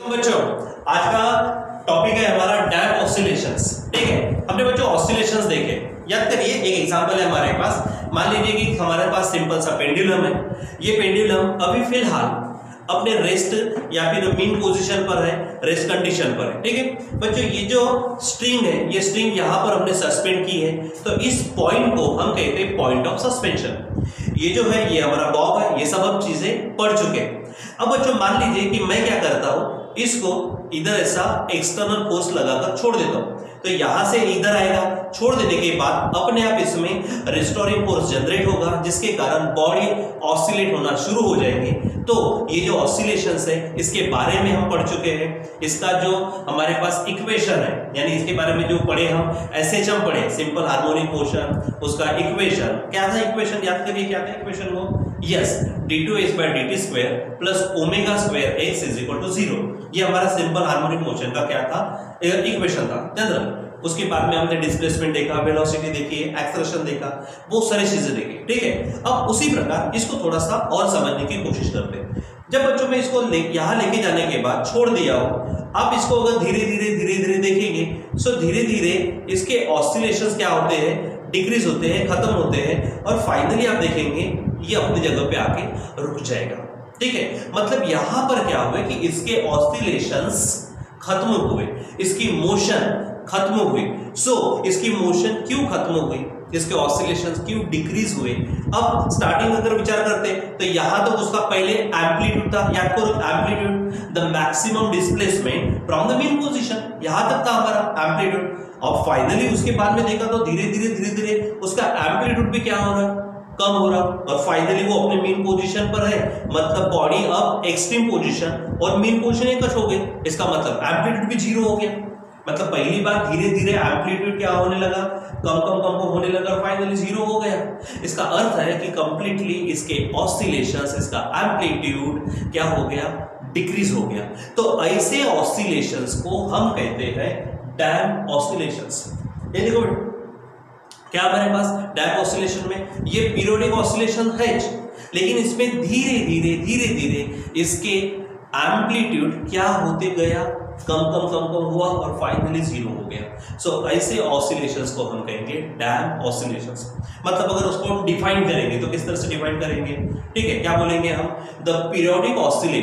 बच्चों आज का टॉपिक है हमारा डैम्प ऑसिलेशंस। ठीक है, हमने बच्चों ऑसिलेशंस देखे, याद करिए। एक एग्जांपल है हमारे पास, मान लीजिए कि हमारे पास सिंपल सा पेंडुलम है। ये पेंडुलम अभी फिलहाल अपने रेस्ट या फिर मीन पोजीशन पर है, रेस्ट कंडीशन पर है। ठीक है बच्चों, ये जो स्ट्रिंग है, ये स्ट्रिंग यहां पर हमने सस्पेंड की है, तो इस पॉइंट को हम कहते हैं पॉइंट ऑफ सस्पेंशन। ये जो है ये हमारा बॉब है, ये सब हम चीजें पढ़ चुके हैं। अब बच्चों मान लीजिए कि मैं क्या करता हूं, इसको इधर ऐसा एक्सटर्नल फोर्स लगाकर छोड़ देता हूं, तो यहां से इधर आएगा। छोड़ देने के बाद अपने आप इसमें रिस्टोरिंग फोर्स जनरेट होगा, जिसके कारण बॉडी ऑसिलेट होना शुरू हो जाएंगे। तो ये जो ऑसिलेशंस है इसके बारे में हम पढ़ चुके हैं। इसका जो हमारे पास इक्वेशन है, यानी इसके बारे में जो पढ़े हम एसएचएम पढ़े, सिंपल हार्मोनिक मोशन, उसका इक्वेशन क्या था, इक्वेशन याद करिए क्या था इक्वेशन वो, yes d2s/dt² plus omega square x is equal to 0। ये हमारा सिंपल हार्मोनिक मोशन का क्या था, इक्वेशन था जनरल। उसके बाद में हमने डिस्प्लेसमेंट देखा, वेलोसिटी देखी, एक्सेलरेशन देखा, बहुत सारी चीजें देखी। ठीक है, अब उसी प्रकार इसको थोड़ा सा और समझने की कोशिश करते हैं। जब बच्चों में इसको यहां लेके जाने के बाद छोड़ दिया हो, आप इसको अगर धीरे धीरे देखेंगे, सो धीरे धीरे इसके ऑसिलेशंस क्या होते हैं, डिक्रीज होते हैं, खत्म होते हैं, और फाइनली आप देखेंगे ये अपनी जगह पे आके रुक जाएगा। ठीक है, मतलब यहां पर क्या हुआ कि इसके ऑसिलेशंस खत्म हुए, इसकी मोशन खत्म हुई। सो इसकी मोशन क्यों खत्म हुई, इसके ऑसिलेशंस क्यों डिक्रीज हुए। अब स्टार्टिंग अगर विचार करते तो यहां तक उसका पहले एम्पलीट्यूड था, याद करो amplitude the maximum displacement from the mean position, यहां तक था हमारा एम्पलीट्यूड। अब फाइनली उसके बाद में देखा तो धीरे धीरे उसका एम्पलीट्यूड भी क्या हो रहा है, कम हो रहा, और फाइनली वो अपने मीन पोजीशन पर है। मतलब बॉडी अब एक्सट्रीम पोजीशन और मीन पोजीशन एक हो गए, इसका मतलब एम्पलीट्यूड भी 0 हो गया। मतलब पहली बार धीरे धीरे एम्पलीट्यूड क्या होने लगा, कम होने लगा, फाइनली 0 हो गया। इसका अर्थ है कि कंप्लीटली इसके ऑसिलेशंस, इसका एम्पलीट्यूड क्या हो गया, डिक्रीज हो गया। तो ऐसे ऑसिलेशंस को हम कहते हैं डैम्प ऑसिलेशंस। ये देखो क्या हमारे पास डैम्प ऑसिलेशन में ये पीरियोडिक ऑसिलेशन है, लेकिन इसमें धीरे धीरे इसके एम्पलीट्यूड क्या होते गया, कम हुआ और फाइनली 0 हो गया। सो ऐसे ऑसिलेशंस को हम कहेंगे डैम्प ऑसिलेशंस। मतलब अगर उसको हम डिफाइन करेंगे तो किस तरह से डिफाइन करेंगे, ठीक है, क्या बोलेंगे हम, the periodic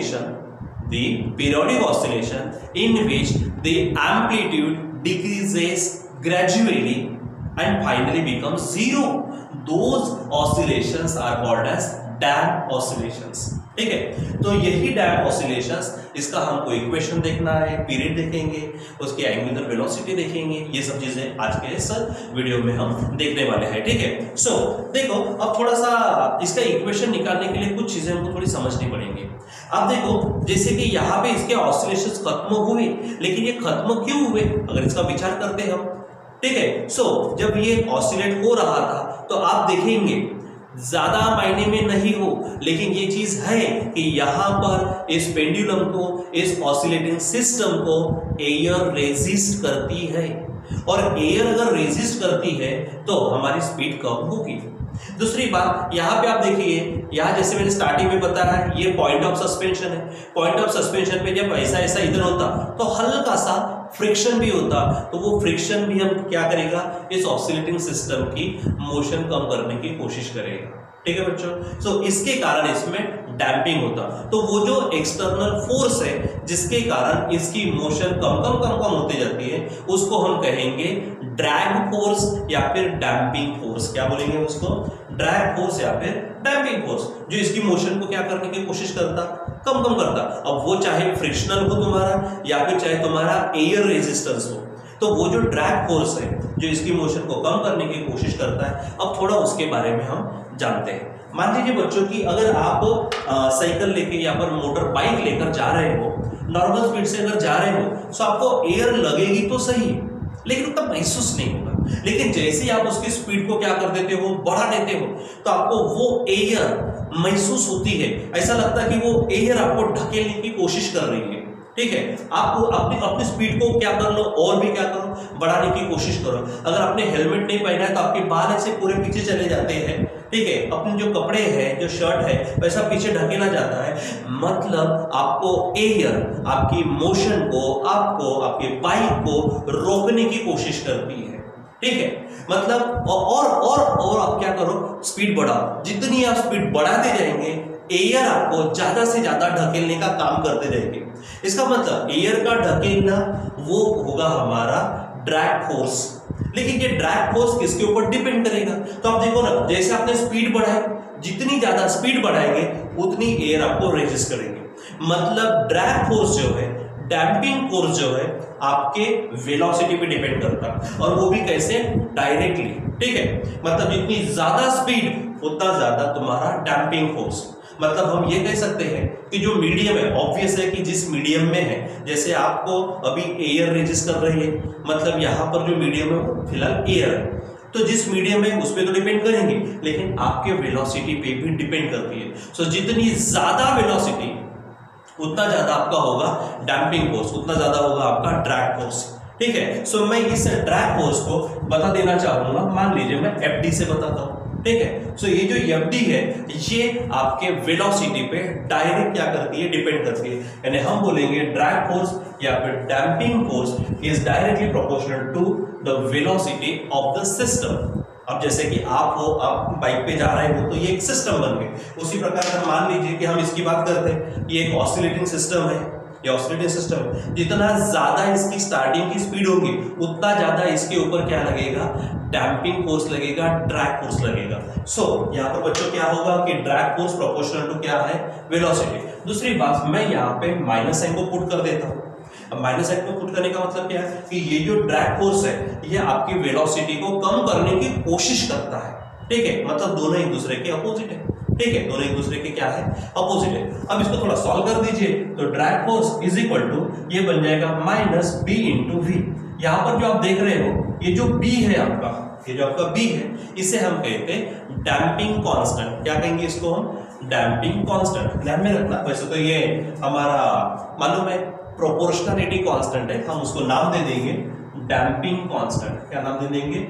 oscillation in which the amplitude decreases gradually and finally becomes 0. Those oscillations are called as damp oscillations. ठीक है, तो यही डैम्प ऑसिलेशंस, इसका हमको इक्वेशन देखना है, पीरियड देखेंगे, उसके एंगुलर वेलोसिटी देखेंगे, ये सब चीजें आज के इस वीडियो में हम देखने वाले हैं। ठीक है, सो देखो अब थोड़ा सा इसका इक्वेशन निकालने के लिए कुछ चीजें हमको थोड़ी समझनी पड़ेंगी। अब देखो जैसे कि यहाँ पे इसके ऑसिलेशंस खत्म हुए, लेकिन ये खत्म क्यों हुए अगर इसका विचार करते हैं हम। ठीक है, सो जब ये ऑसिलेट हो रहा था तो आप देखेंगे ज्यादा मायने में नहीं हो, लेकिन ये चीज है कि यहां पर इस पेंडुलम को, इस ऑसिलेटिंग सिस्टम को एयर रेजिस्ट करती है, और एयर अगर रेजिस्ट करती है तो हमारी स्पीड कम होगी। दूसरी बात यहां पे आप देखिए, यहां जैसे मैंने स्टार्टिंग में बताया ये पॉइंट ऑफ सस्पेंशन है। पॉइंट ऑफ सस्पेंशन पे जब ऐसा इधर होता तो हल्का सा फ्रिक्शन भी होता, तो वो फ्रिक्शन भी हम क्या करेगा, इस ऑसिलेटिंग सिस्टम की मोशन कम करने की कोशिश करेगा। ठीक है बच्चों, सो इसके कारण इसमें डैम्पिंग होता। तो वो जो एक्सटर्नल फोर्स है जिसके कारण इसकी मोशन कम होती जाती है, उसको हम कहेंगे ड्रैग फोर्स या फिर डैम्पिंग फोर्स। क्या बोलेंगे उसको, ड्रैग फोर्स या फिर डैम्पिंग फोर्स, जो इसकी मोशन को क्या करने की कोशिश करता, कम करता। अब वो चाहे फ्रिक्शनल हो तुम्हारा या फिर चाहे तुम्हारा एयर रेजिस्टेंस हो, तो वो जो ड्रैग फोर्स है जो इसकी मोशन को कम करने की कोशिश करता है। अब थोड़ा उसके बारे में हम जानते हैं। मान लीजिए बच्चों की अगर आप साइकिल लेके या फिर मोटर बाइक लेकर जा रहे हो, नॉर्मल स्पीड से अगर जा रहे हो, तो आपको एयर लगेगी तो सही, लेकिन उतना महसूस नहीं होगा। लेकिन जैसे ही आप उसकी स्पीड को क्या कर देते हो, बढ़ा देते हो, तो आपको वो एयर महसूस होती है। ऐसा लगता है कि वो एयर आपको ढकेलने की कोशिश कर रही है। ठीक है, आपको अपनी स्पीड को क्या कर लो, और भी क्या करो, बढ़ाने की कोशिश करो। अगर आपने हेलमेट नहीं पहना है तो आपके बाल ऐसे पूरे पीछे चले जाते हैं, ठीक है, अपने जो कपड़े हैं, जो शर्ट है, वैसा पीछे ढकेला जाता है, मतलब आपको एयर आपकी मोशन को, आपको आपके बाइक को रोकने की कोशिश करती है। ठीक है, मतलब और आप क्या करो, स्पीड बढ़ाओ। जितनी आप स्पीड बढ़ाते जाएंगे, एयर आपको ज्यादा से ज्यादा ढकेलने का काम करते रहेंगे। इसका मतलब एयर का ढकेलना वो होगा हमारा ड्रैग फोर्स। लेकिन ये ड्रैग फोर्स किसके ऊपर डिपेंड करेगा? तो आप देखो ना, जैसे आपने स्पीड बढ़ाई, जितनी ज्यादा स्पीड बढ़ाएंगे उतनी एयर आपको रेजिस्ट करेंगे। मतलब ड्रैग फोर्स जो है, डैम्पिंग फोर्स जो है, आपके वेलोसिटी पे डिपेंड करता है, और वो भी कैसे? डायरेक्टली। ठीक है, मतलब जितनी ज्यादा स्पीड उतना ज्यादा तुम्हारा डैम्पिंग फोर्स। मतलब हम ये कह सकते हैं कि जो मीडियम है, ऑब्वियस है कि जिस मीडियम में है, जैसे आपको अभी एयर रेजिस्ट कर रही है, मतलब यहां पर जो मीडियम है वो फिलहाल एयर है, तो जिस मीडियम है उस पर तो डिपेंड करेंगे, लेकिन आपके वेलोसिटी पे भी डिपेंड करती है। सो जितनी ज्यादा वेलोसिटी उतना ज्यादा आपका होगा डैम्पिंग फोर्स, उतना ज्यादा होगा आपका ड्रैग फोर्स। ठीक है, सो मैं इस ड्रैग फोर्स को बता देना चाहूंगा। मान लीजिए मैं एफडी से बताता हूं। ठीक है, सो ये जो एफडी है, ये आपके वेलोसिटी पे डायरेक्ट क्या करती है? डिपेंड करती है। यानी हम बोलेंगे ड्रैग फोर्स या फिर damping force is directly proportional to the velocity of the system. अब जैसे कि आप हो, आप बाइक पे जा रहे हो, तो ये एक सिस्टम बन गई। उसी प्रकार से मान लीजिए कि हम इसकी बात करते हैं, ये एक ऑसिलेटिंग सिस्टम है, ये ऑसिलेटिंग सिस्टम, जितना ज्यादा इसकी स्टार्टिंग की स्पीड होगी उतना ज्यादा इसके ऊपर क्या लगेगा? डैम्पिंग फोर्स लगेगा, ड्रैग फोर्स लगेगा। सो यहाँ पर बच्चों क्या होगा कि ड्रैग फोर्स प्रोपोर्शनल टू क्या है? वेलोसिटी। दूसरी बात, मैं यहाँ पे माइनस साइन को पुट कर देता हूँ। अब माइनस साइन को पुट करने का मतलब क्या है कि ये जो ड्रैग फोर्स है, ये आपकी वेलोसिटी को कम करने की कोशिश करता है। ठीक है, मतलब दोनों एक दूसरे के अपोजिट है। ठीक है, दोनों एक दूसरे के क्या है? अपोजिट है। अब इसको थोड़ा सॉल्व कर दीजिए, तो drag force is equal to, ये बन जाएगा माइनस बी इंटू वी। यहां पर जो आप देख रहे हो, ये जो बी है आपका, ये जो आपका बी है, इसे हम कहते हैं डैम्पिंग कांस्टेंट। क्या कहेंगे इसको हम? Damping constant. ध्यान में रखना, वैसे तो ये हमारा मालूम है प्रोपोर्शनलिटी कांस्टेंट है, हम उसको नाम दे देंगे डैम्पिंग कांस्टेंट। क्या नाम दे देंगे?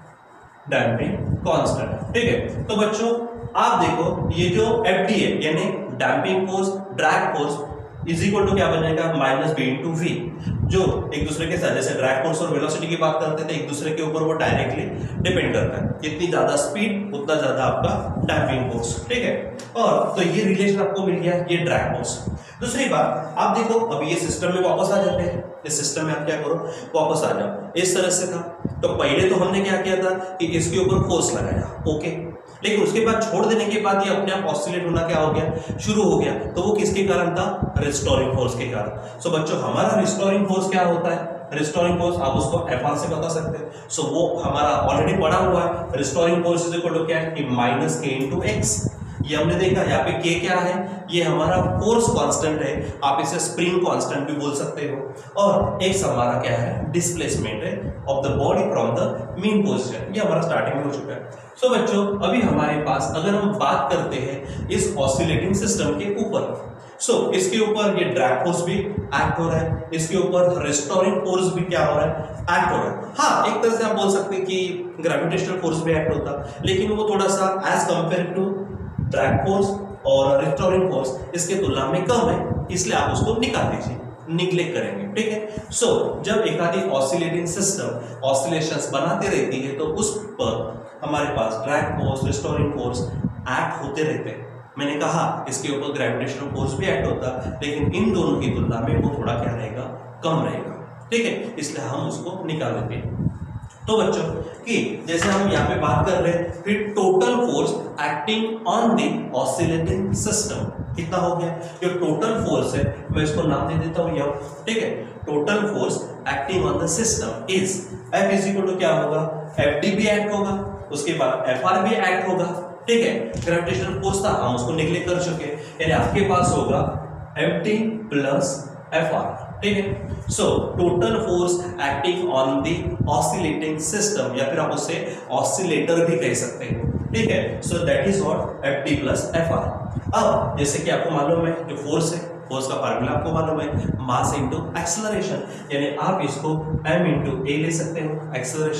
Damping constant. ठीक है, तो बच्चों आप देखो, ये जो एफडी है यानी damping force, drag force is equal to क्या बन जाएगा? Minus b into v. जो एक दूसरे के साथ, जैसे ड्रैग फोर्स और वेलोसिटी की बात करते थे, एक दूसरे के ऊपर वो डायरेक्टली डिपेंड करता है। जितनी ज्यादा स्पीड उतना ज्यादा आपका डैम्पिंग फोर्स। ठीक है, और तो ये रिलेशन आपको मिल गया, ये ड्रैग फोर्स। दूसरी बात, आप देखो अभी ये सिस्टम में वापस आ जाते हैं। इस सिस्टम में आप क्या करो? वापस आ जाओ। इस तरह से था, तो पहले तो हमने क्या किया था कि इसके ऊपर फोर्स लगाया, ओके, लेकिन उसके बाद छोड़ देने के बाद ये अपने आप ऑसिलेट होना क्या हो गया? शुरू हो गया। तो वो किसके कारण था? रिस्टोरिंग फोर्स के कारण। सो बच्चों हमारा रिस्टोरिंग फोर्स क्या होता है? रिस्टोरिंग फोर्स आप उसको एफ से बता सकते हैं। सो वो हमारा ऑलरेडी पढ़ा हुआ है। Restoring force is equal to क्या है कि माइनस के इंटू एक्स। ये हमने देखा, यहाँ पे के क्या है? ये हमारा फोर्स कांस्टेंट है, आप इसे स्प्रिंग कांस्टेंट भी बोल सकते हो। और एक्स हमारा क्या है? डिस्प्लेसमेंट है of the body from the mean position. ये हमारा स्टार्टिंग में हो चुका है। सो बच्चों अभी हमारे पास अगर हम बात करते हैं इस ऑसिलेटिंग सिस्टम के ऊपर, सो इसके ऊपर ये ड्रैग फोर्स भी एक्ट हो रहा है, इसके ऊपर रिस्टोरिंग फोर्स भी क्या हो रहा है? एक्ट हो रहा है। हाँ, एक तरह से आप बोल सकते हैं कि ग्रेविटेशनल फोर्स भी एक्ट होता, लेकिन वो थोड़ा सा as compare to drag force और रिस्टोरिंग फोर्स इसके तुलना में कम है, इसलिए आप उसको निकाल दीजिए, निग्लेक्ट करेंगे। ठीक है, सो जब एक आधी ऑसिलेटिंग सिस्टम ऑसिलेशंस बनाते रहती है, तो उस पर हमारे पास drag force, restoring force act होते रहते हैं। मैंने कहा इसके ऊपर ग्रेविटेशनल फोर्स भी एक्ट होता, लेकिन इन दोनों की तुलना में वो थोड़ा क्या रहेगा? कम रहेगा। ठीक है, इसलिए हम उसको निकाल देते हैं। तो बच्चों कि जैसे हम यहाँ पे बात कर रहे हैं, फिर total force acting on the oscillating system कितना हो गया? जो टोटल फोर्स है, मैं इसको नाम दे देता हूँ यह। ठीक है, total force acting on the system is F is equal to क्या होगा? एफ डी भी एक्ट होगा, उसके बाद एफ आर भी एक्ट होगा। ठीक है, ग्रेविटेशनल फोर्स था, हम उसको निग्लेक्ट कर चुके, यानी आपके पास होगा F D plus F R. ठीक है, so total force acting on the oscillating system, या फिर आप उसे ऑसिलेटर भी कह सकते हैं। ठीक है, so that is what F D plus F R. अब जैसे कि आपको मालूम है जो फोर्स है, फोर्स का फार्मूला आपको मालूम है, मास इंटू एक्सेलरेशन, यानी आप इसको m इंटू ए ले सकते हो acceleration.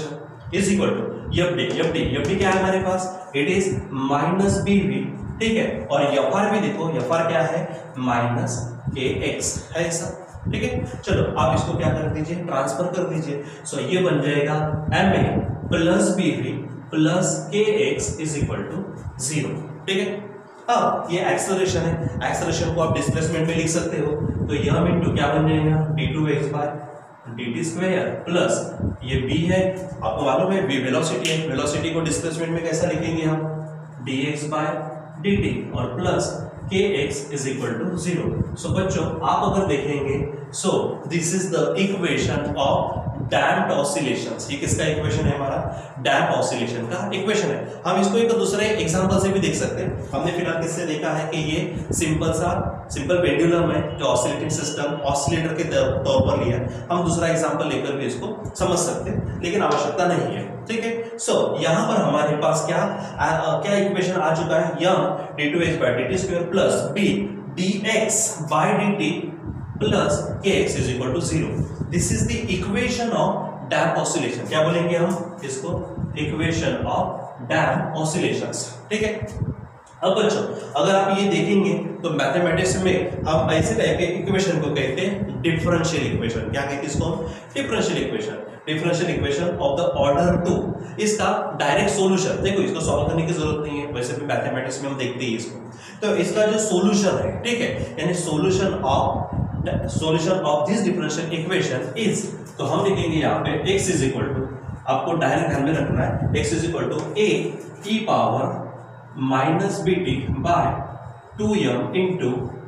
Is equal to F D क्या है हमारे पास, it is minus b v, ठीक है। और एफ आर भी देखो, एफ आर क्या है, माइनस के एक्स है ऐसा, ठीक है। चलो आप इसको क्या कर दीजिए, ट्रांसफर कर दीजिए। सो ये बन जाएगा m a plus b v plus k x is equal to 0, ठीक है। अब ये एक्सेलरेशन है, एक्सेलरेशन को आप डिस्प्लेसमेंट में लिख सकते हो, तो यह इंटू क्या बन जाएगा, d2x by dt square plus ये b है, आपको मालूम है v वेलोसिटी है, वेलोसिटी को डिस्प्लेसमेंट में कैसा लिखेंगे हम, dx बाय dt और plus kx is equal to 0। So बच्चों आप अगर देखेंगे, so this is the equation of damped oscillations. ये किसका इक्वेशन है, हमारा डैम्प ऑसिलेशन का इक्वेशन है। हम इसको एक दूसरे एग्जांपल से भी देख सकते हैं। हमने फिलहाल किससे देखा है कि ये सिंपल पेंडुलम है जो ऑसिलेटिंग सिस्टम ऑसिलेटर के तौर पर लिया है। हम दूसरा एग्जांपल लेकर भी इसको समझ सकते हैं, लेकिन आवश्यकता नहीं है, ठीक है। सो यहाँ पर हमारे पास क्या इक्वेशन आ चुका है, यह d2x by dt square plus b dx by dt plus kx is equal to 0। This is the equation of damp oscillation. क्या बोलेंगे हम इसको, इक्वेशन ऑफ डैम्प ऑसिलेशंस, ठीक है। अब बच्चों अगर आप ये देखेंगे तो मैथमेटिक्स में हम ऐसे टाइप के इक्वेशन को कहते हैं डिफरेंशियल इक्वेशन। क्या कहते हैं इसको, differential equation. Differential equation of the order 2। इसका डायरेक्ट सॉल्यूशन देखो, इसको सॉल्व करने की जरूरत नहीं है, वैसे भी मैथमेटिक्स में हम देखते हैं इसको। तो इसका जो सॉल्यूशन है, ठीक है, यानी solution of this differential equation is, तो हम लिखेंगे यहाँ पे x इज इक्वल टू, आपको डायरेक्ट ध्यान में रखना है, x is equal to a e power minus b t by 2m into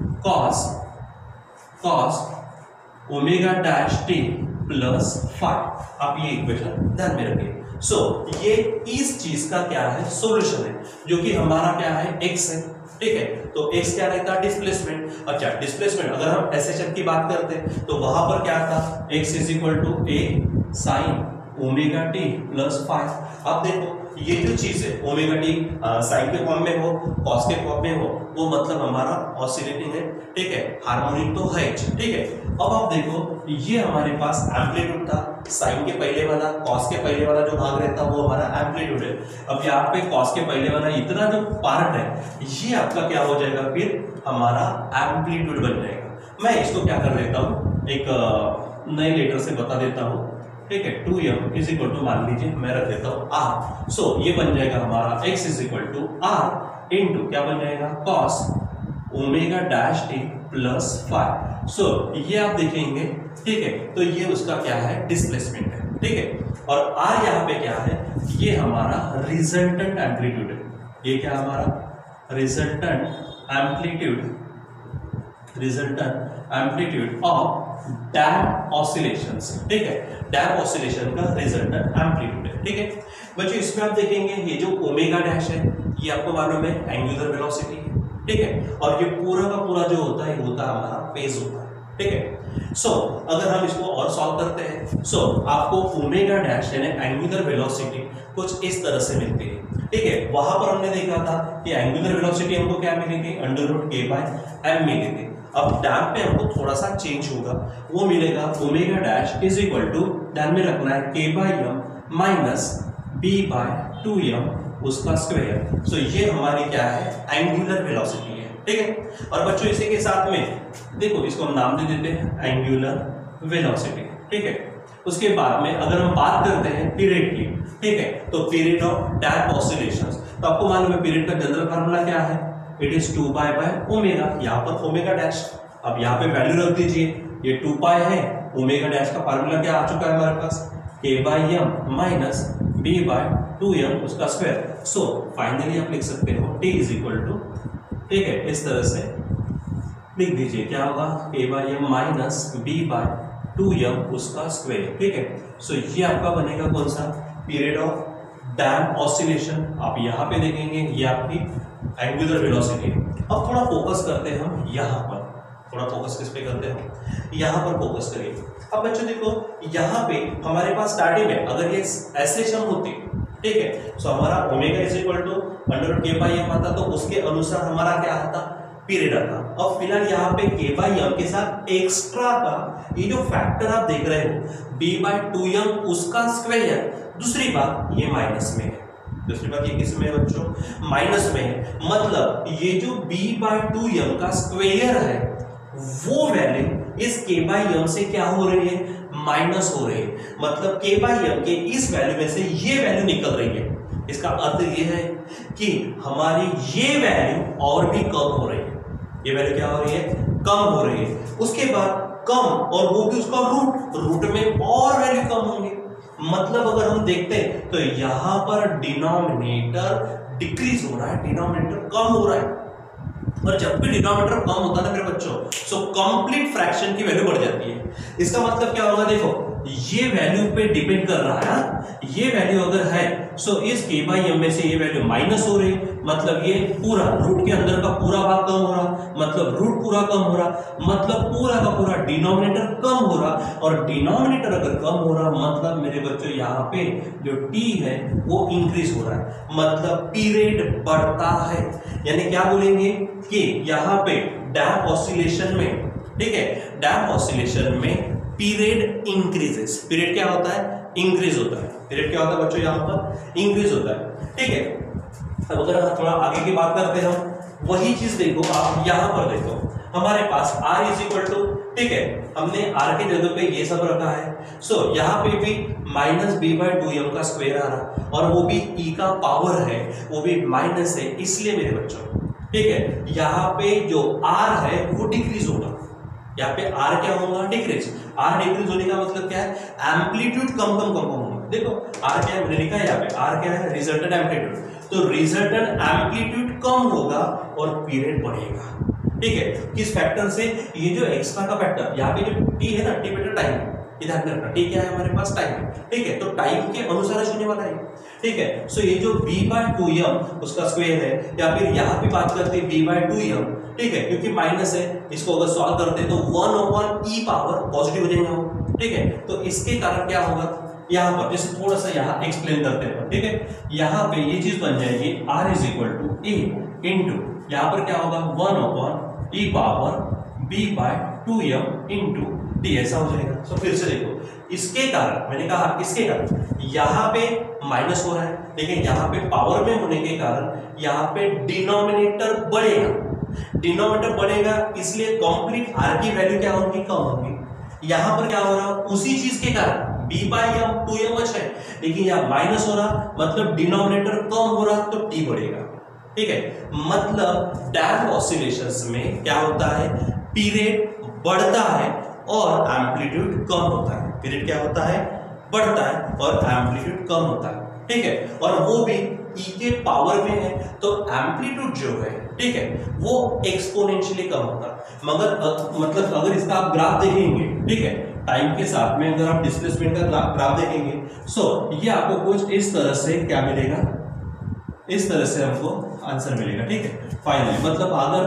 cos omega dash t plus 5। आप ये इक्वेशन ध्यान में रखिए। सो ये इस चीज का क्या है, सॉल्यूशन है, जो कि हमारा क्या है, x है, ठीक है। तो x क्या रहता है, डिस्प्लेसमेंट। अच्छा डिस्प्लेसमेंट अगर हम एसएचएफ की बात करते हैं तो वहां पर क्या था, x is equal to a sine omega t plus 5। अब देखो ये जो चीज है ओमेगा टी साइन के फॉर्म में हो, कॉस के फॉर्म में हो, वो मतलब हमारा ऑसिलेटिंग है, ठीक है, हार्मोनिक तो है, ठीक है। अब आप देखो ये हमारे पास एम्पलीट्यूड था, साइन के पहले वाला कॉस के पहले वाला जो भाग रहता है वो हमारा एम्पलीट्यूड है। अब यहाँ पे कॉस के पहले वाला इतना जो पार्ट है ये आपका क्या हो जाएगा, फिर हमारा एम्पलीट्यूड बन जाएगा। मैं इसको क्या कर देता हूँ, एक नए लेटर से बता देता हूँ, ठीक है। 2m इज इक्वल टू मान लीजिए मैं रख देता हूँ r। सो ये बन जाएगा हमारा x is equal to r into क्या बन जाएगा, cos omega dash t plus 5। So ये आप देखेंगे, ठीक है, तो ये उसका क्या है, डिस्प्लेसमेंट है, ठीक है। और r यहाँ पे क्या है, ये हमारा रिजल्टेंट एम्पलीट्यूड है। ये क्या हमारा resultant amplitude of damp oscillations, ठीक है। डैम्प ऑसिलेशन का रिजल्टेंट एम्पलीट्यूड है, ठीक है। बच्चों इसमें आप देखेंगे ये जो ओमेगा डैश है ये आपको मालूम है एंगुलर वेलोसिटी है, ठीक है। और ये पूरा का पूरा जो होता है हमारा फेज होता है, ठीक है। सो अगर हम इसको और सॉल्व करते हैं, सो आपको ओमेगा डैश यानी एंगुलर वेलोसिटी कुछ इस तरह से मिलती है, ठीक है। वहां पर हमने देखा था कि एंगुलर वेलोसिटी हमको क्या मिली थी, √k/m मिली थी। अब डैम्प पे हमको थोड़ा सा चेंज होगा, वो मिलेगा omega dash is equal to, ध्यान में रखना है, k/m माइनस b/2m उसका स्क्वायर। सो ये हमारी क्या है, एंगुलर वेलोसिटी है, ठीक है। और बच्चों इसी के साथ में देखो इसको हम नाम दे देते हैं एंगुलर वेलोसिटी, ठीक है। उसके बाद में अगर हम बात करते हैं पीरियड की, ठीक है, तो पीरियड ऑफ डैम्प ऑसिलेशंस, तो आपको मालूम है पीरियड का जनरल फार्मूला क्या है, इट इज 2π/ओमेगा, यहाँ पर ओमेगा डैश। अब यहाँ पे वैल्यू रख दीजिए, ये 2π है, ओमेगा डैश का फार्मूला क्या आ चुका है हमारे पास, k/m माइनस b/2m उसका स्क्वायर। सो फाइनली आप लिख सकते हो t इज इक्वल टू, ठीक है, इस तरह से लिख दीजिए, क्या होगा, k/m माइनस b/2m उसका स्क्वायर, ठीक है। सो ये आपका बनेगा कौन सा, पीरियड ऑफ डैम्प ऑसिलेशन। आप यहाँ पे देखेंगे ये आपकी एंगुलर वेलोसिटी। अब थोड़ा फोकस करते हैं हम यहाँ पर, थोड़ा फोकस किस पे करते हैं, यहाँ पर फोकस करिए। अब बच्चों देखो यहाँ पे हमारे पास स्टार्टिंग में अगर ये एसेशन होती, ठीक है, तो हमारा omega is equal to √k/m आता, तो उसके अनुसार हमारा क्या आता, पीरियड आता। अब फिलहाल यहाँ पे k/m के साथ एक्स्ट्रा का ये जो फैक्टर आप देख रहे हो b/2m उसका स्क्वायर, दूसरी बात ये माइनस में है, दूसरी बात ये किस में है बच्चों, माइनस में है। मतलब ये जो b/2m का स्क्वायर है वो वैल्यू इस k/m से क्या हो रही है, माइनस हो रही है। मतलब k/m के इस वैल्यू में से ये वैल्यू निकल रही है। इसका अर्थ ये है कि हमारी ये वैल्यू और भी कम हो रही है, ये वैल्यू क्या हो रही है, कम हो रही है। उसके बाद कम, और वो भी उसका रूट में और वैल्यू कम होंगे। मतलब अगर हम देखते हैं तो यहां पर डिनोमिनेटर डिक्रीज हो रहा है, डिनोमिनेटर कम हो रहा है। और जब भी डिनोमिनेटर कम होता है ना मेरे बच्चों, सो कंप्लीट फ्रैक्शन की वैल्यू बढ़ जाती है। इसका मतलब क्या होगा, देखो ये वैल्यू पे डिपेंड कर रहा है। ये वैल्यू अगर है सो इस k/m में से ये वैल्यू माइनस हो रही, मतलब ये पूरा रूट के अंदर का पूरा भाग कम हो रहा, मतलब रूट पूरा कम हो रहा, मतलब पूरा का पूरा डिनोमिनेटर कम हो रहा। और डिनोमिनेटर अगर कम हो रहा मतलब मेरे बच्चों यहाँ पे जो t है वो इंक्रीज हो रहा है, मतलब पीरियड बढ़ता है। यानी क्या बोलेंगे कि यहाँ पे डैम्प ऑसिलेशन में, ठीक है, डैम्प ऑसिलेशन में पीरियड इंक्रीजेस। पीरियड क्या होता है, इंक्रीज होता है। पीरियड क्या होता है बच्चों, यहाँ पर इंक्रीज होता है, ठीक है। अब अगर थोड़ा आगे की बात करते हैं हम, वही चीज देखो आप यहाँ पर देखो, हमारे पास r इज इक्वल टू, ठीक है, हमने r के जगह पे ये सब रखा है। सो यहाँ पे भी माइनस b/2m का स्क्वायर आ रहा, और वो भी e का पावर है, वो भी माइनस है, इसलिए मेरे बच्चों, ठीक है, यहाँ पे जो r है वो डिक्रीज होगा। यहाँ पे r क्या होगा, डिक्रीज। r डिक्रीज होने का मतलब क्या है, एम्पलीट्यूड कम होगा। देखो r क्या है, मैंने लिखा है यहाँ पे, r क्या है, रिजल्टेंट एम्पलीट्यूड। तो रिजल्टेंट एम्पलीट्यूड कम होगा और पीरियड बढ़ेगा, ठीक है। किस फैक्टर से, ये जो एक्स्ट्रा का फैक्टर, यहाँ पे जो t है ना, t बेटा टाइम, ध्यान रखना, t क्या है हमारे पास, टाइम, ठीक है। तो टाइम के अनुसार होने वाला है, ठीक है। सो ये जो b/2m उसका स्क्वायर है, या फिर यहाँ पे बात करते हैं b/2m, ठीक है, क्योंकि माइनस है, इसको अगर सॉल्व करते हैं तो 1/e पावर पॉजिटिव हो जाएगा, ठीक है। तो इसके कारण क्या होगा, यहाँ पर जैसे थोड़ा सा यहाँ एक्सप्लेन करते हैं, ठीक है। यहाँ पे ये चीज बन जाएगी r is equal to a into, यहाँ पर क्या होगा 1/e power b/2m into D, ऐसा हो जाएगा। तो फिर से देखो, इसके कारण मैंने कहा, इसके कारण यहाँ पे माइनस हो रहा है, लेकिन यहाँ पे पावर में होने के कारण यहाँ पे डिनोमिनेटर बढ़ेगा, डिनोमिनेटर बढ़ेगा, इसलिए कंप्लीट r की वैल्यू क्या होगी, कम होगी। यहाँ पर क्या हो रहा, उसी चीज के कारण b/m 2m बचा है, लेकिन यहाँ माइनस हो रहा, मतलब डिनोमिनेटर कम हो रहा तो t बढ़ेगा, ठीक है। मतलब डैम्प ऑसिलेशंस में क्या होता है, पीरियड बढ़ता है और एम्पलीट्यूड कम होता है। पीरियड क्या होता है, बढ़ता है और एम्पलीट्यूड कम होता है, ठीक है। और वो भी e के पावर में है, तो एम्पलीट्यूड जो है, ठीक है, वो एक्सपोनेंशियली कम होता है। मगर मतलब अगर इसका आप ग्राफ देखेंगे, ठीक है, टाइम के साथ में अगर आप डिस्प्लेसमेंट का ग्राफ देखेंगे, सो ये आपको कुछ इस तरह से क्या मिलेगा, इस तरह से हमको आंसर मिलेगा, ठीक है। फाइनली मतलब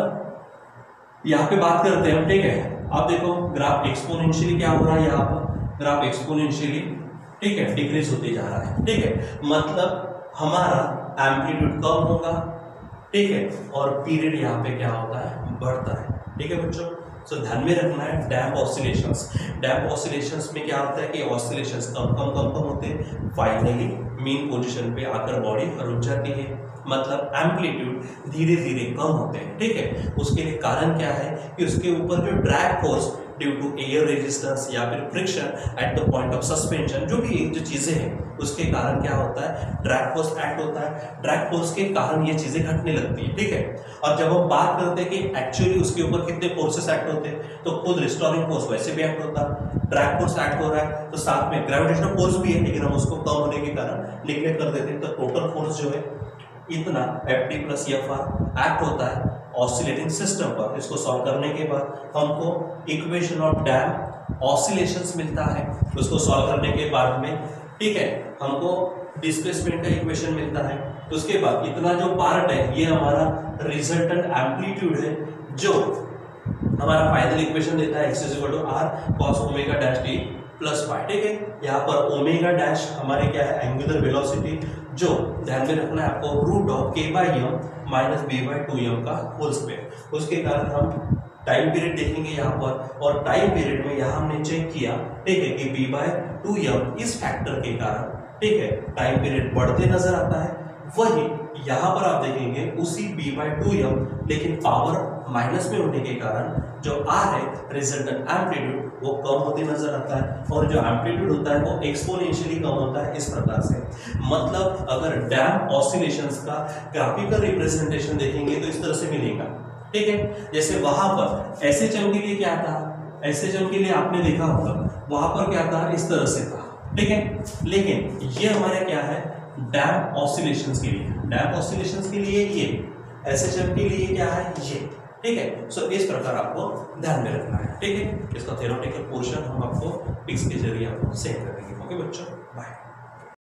अगर यहाँ पे बात करते हैं हम, ठीक है, आप देखो ग्राफ एक्सपोनेंशियली क्या हो रहा है, यहाँ पर ग्राफ एक्सपोनेंशियली, ठीक है, डिक्रीज होते जा रहा है, ठीक है। मतलब हमारा एम्पलीट्यूड कम होगा, ठीक है, और पीरियड यहाँ पे क्या होता है, बढ़ता है, ठीक है बच्चों। सो ध्यान में रखना है डैम्प ऑसिलेशंस, डैम्प ऑसिलेशंस में क्या होता है कि ऑसिलेशंस कम होते हैं, फाइनली मीन पोजीशन पे आकर बॉडी रुक जाती है, मतलब एम्पलीट्यूड धीरे धीरे कम होते हैं, ठीक है। उसके लिए कारण क्या है कि उसके ऊपर जो drag force due to air resistance या फिर friction at the point of suspension, जो भी जो चीजें हैं उसके कारण क्या होता है, ड्रैग फोर्स एक्ट होता है। ड्रैग फोर्स के कारण ये चीजें घटने लगती है, ठीक है। और जब हम बात करते हैं कि एक्चुअली उसके ऊपर कितने फोर्सेस एक्ट होते हैं, तो खुद रिस्टोरिंग फोर्स वैसे भी एक्ट होता है, ड्रैग फोर्स एक्ट हो रहा है, तो साथ में ग्रेविटेशनल फोर्स भी है, लेकिन हम उसको कम होने के कारण निग्लेक्ट कर देते हैं। तो टोटल फोर्स जो है इतना Ft + Fr एक्ट होता है ऑसिलेटिंग सिस्टम पर। इसको सॉल्व करने के बाद हमको इक्वेशन ऑफ डैम्प ऑसिलेशंस मिलता है, उसको सॉल्व करने के बाद में, ठीक है, हमको डिस्प्लेसमेंट का इक्वेशन मिलता है। तो उसके बाद इतना जो पार्ट है ये हमारा रिजल्टेंट एम्पलीट्यूड है, जो हमारा फाइनल इक्वेशन देता है x = r cos ω' t +φ, ठीक है। यहाँ पर ओमेगा डैश हमारे क्या है, एंगुलर वेलोसिटी, जो ध्यान में रखना है आपको, √k/m - b/2m का होल स्क्वायर। उसके कारण हम टाइम पीरियड देखेंगे यहाँ पर, और टाइम पीरियड में यहाँ हमने चेक किया, ठीक है, कि b/2m इस फैक्टर के कारण ठीक है, टाइम पीरियड बढ़ते नजर आता है। वही यहां पर आप देखेंगे उसी b/2m, लेकिन पावर माइनस में होने के कारण जो r है रिजल्टेंट एम्पलीट्यूड वो कम होते नजर आता है, और जो एम्पलीट्यूड होता है वो एक्सपोनेंशियली कम होता है इस प्रकार से। मतलब अगर डैम्प ऑसिलेशंस का ग्राफिकल रिप्रेजेंटेशन देखेंगे तो इस तरह से मिलेगा, ठीक है। जैसे वहां पर एसएचएम के लिए क्या था, एसएचएम के लिए आपने देखा होगा वहां पर क्या था, इस तरह से था, ठीक है। लेकिन ये हमारे क्या है, डैम्प ऑसिलेशंस के लिए, डैम्प ऑसिलेशंस के लिए ये, एसएचएम के लिए क्या है ये, ठीक है। सो इस प्रकार आपको ध्यान में रखना है, ठीक है। इसका थ्योरेटिकल पोर्शन हम आपको पिक्स के जरिए आपको सेंड करेंगे। ओके बच्चों, बाय।